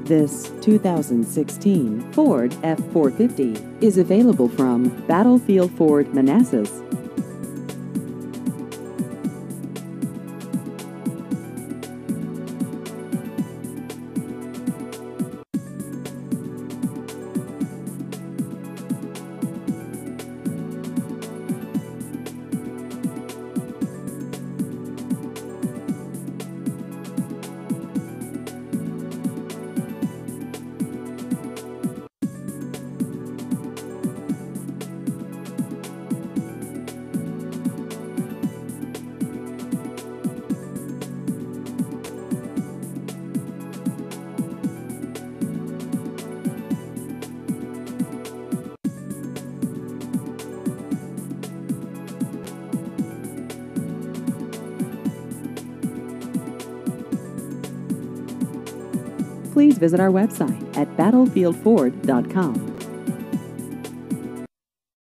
This 2016 Ford F-450 is available from Battlefield Ford Manassas. Please visit our website at battlefieldford.com.